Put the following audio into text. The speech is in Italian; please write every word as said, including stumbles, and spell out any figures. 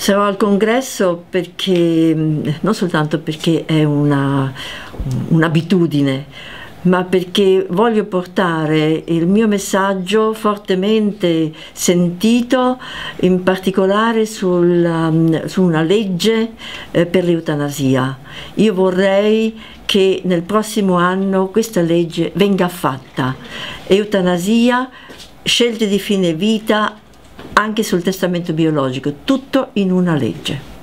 Sarò al congresso perché, non soltanto perché è una, un'abitudine, ma perché voglio portare il mio messaggio fortemente sentito, in particolare sul, su una legge eh, per l'eutanasia. Io vorrei che nel prossimo anno questa legge venga fatta. Eutanasia, scelte di fine vita, anche sul testamento biologico, tutto in una legge.